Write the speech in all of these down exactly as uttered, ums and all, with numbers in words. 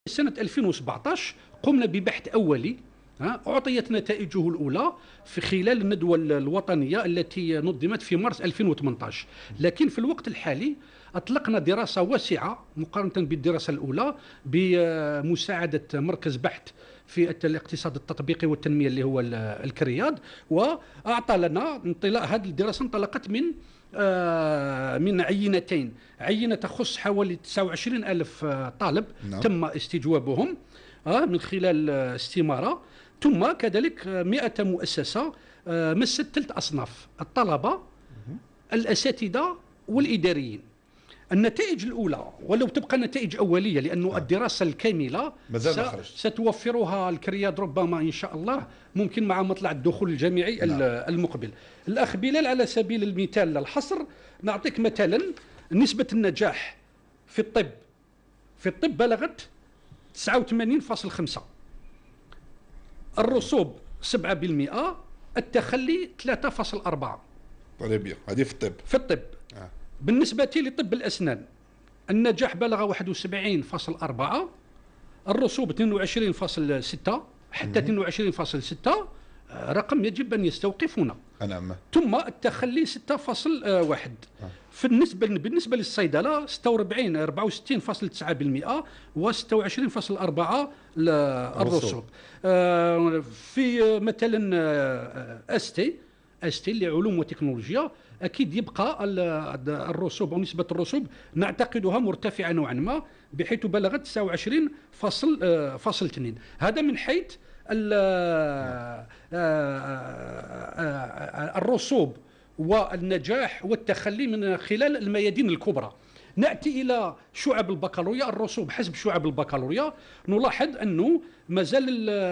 سنة ألفين وسبعطاش قمنا ببحث أولي أعطيت نتائجه الأولى في خلال الندوة الوطنية التي نظمت في مارس ألفين وثمانطاش، لكن في الوقت الحالي أطلقنا دراسة واسعة مقارنة بالدراسة الأولى بمساعدة مركز بحث في الاقتصاد التطبيقي والتنمية اللي هو الكرياد، وأعطى لنا انطلاق. هذه الدراسة انطلقت من من عينتين، عينة تخص حوالي تسعة وعشرين ألف طالب نعم. تم استجوابهم من خلال استمارة، ثم كذلك مئة مؤسسة مست ثلاث أصناف: الطلبة، الأساتذة، والإداريين. النتائج الأولى، ولو تبقى نتائج أولية لأنه الدراسة الكاملة ستوفرها الكرياد ربما إن شاء الله ممكن مع مطلع الدخول الجامعي نعم. المقبل. الأخ بلال على سبيل المثال للحصر نعطيك مثلا نسبة النجاح في الطب في الطب بلغت تسعة وثمانين فاصلة خمسة، الرسوب سبعة بالمئة، التخلي ثلاثة فاصلة أربعة. طيب هذه في الطب في الطب آه. بالنسبة لطب الأسنان النجاح بلغ واحد وسبعين فاصلة أربعة، الرسوب اثنين وعشرين فاصلة ستة حتى اثنين وعشرين فاصلة ستة، رقم يجب أن يستوقفنا. نعم. ثم التخلي ستة فاصلة واحد. آه. في النسبة بالنسبة للصيدلة ستة وأربعين أربعة وستين فاصلة تسعة بالمئة و ستة وعشرين فاصلة أربعة الرسوب. آه في مثلا أستي أستي لعلوم وتكنولوجيا أكيد يبقى الرسوب أو نسبة الرسوب نعتقدها مرتفعة نوعا ما بحيث بلغت تسعة وعشرين فاصلة اثنين. هذا من حيث الرسوب والنجاح والتخلي من خلال الميادين الكبرى. نأتي إلى شعب البكالوريا، الرسوب حسب شعب البكالوريا نلاحظ أنه ما زال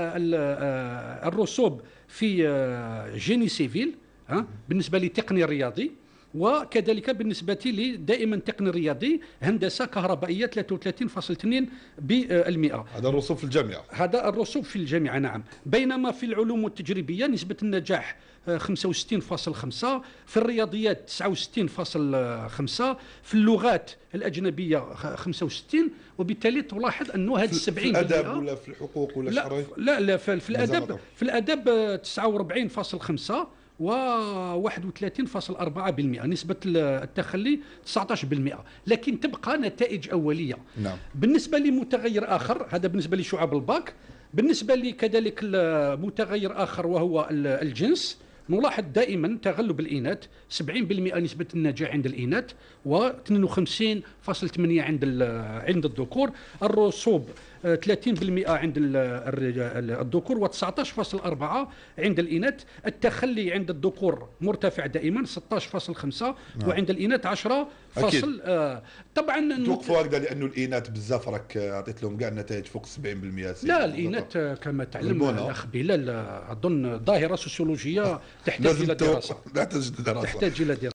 الرسوب في جيني سيفيل بالنسبة لتقني الرياضي، وكذلك بالنسبة لي دائما تقني الرياضي هندسة كهربائية ثلاثة وثلاثين فاصلة اثنين بالمئة. هذا الرسوب في الجامعة. هذا الرسوب في الجامعة نعم. بينما في العلوم التجريبية نسبة النجاح خمسة وستين فاصلة خمسة، في الرياضيات تسعة وستين فاصلة خمسة، في اللغات الأجنبية خمسة وستين، وبالتالي تلاحظ أنه هذه السبعين في الأدب ولا في الحقوق ولا لا لا لا في, في الأدب في الأدب تسعة وأربعين فاصلة خمسة و واحد وثلاثين فاصلة أربعة بالمئة، نسبة التخلي تسعة عشر بالمئة، لكن تبقى نتائج أولية. نعم. بالنسبة لمتغير آخر، هذا بالنسبة لشعب الباك. بالنسبة لكذلك متغير آخر وهو الجنس، نلاحظ دائما تغلب الإناث، سبعين بالمئة نسبة النجاح عند الإناث و اثنين وخمسين فاصلة ثمانية عند عند الذكور، الرسوب ثلاثين بالمئة عند الذكور و تسعة عشر فاصلة أربعة عند الإناث، التخلي عند الذكور مرتفع دائما ستة عشر فاصلة خمسة وعند الإناث عشرة فاصل. آه طبعا توقفوا هكذا لانه الإناث بزاف راك اعطيت لهم كاع النتائج فوق سبعين بالمئة. لا الإناث كما تعلم الأخ بلال أظن ظاهرة سوسيولوجية تحتاج إلى دراسة. تحتاج إلى دراسة. تحتاج إلى دراسة.